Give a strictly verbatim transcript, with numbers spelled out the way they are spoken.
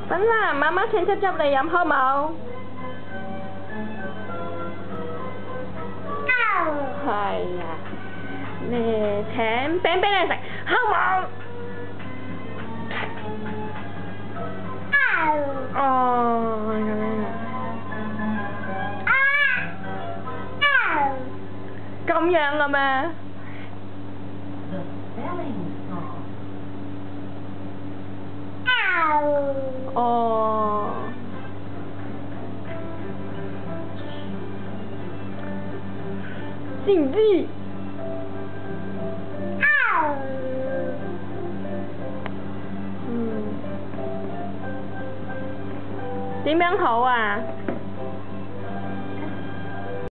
芬蘭，媽媽請姐姐嚟飲好冇？係啊，你請餅俾你食，好冇？哦，咁樣啊？咁樣嘅咩？哦。禁忌。嗯。點樣好啊？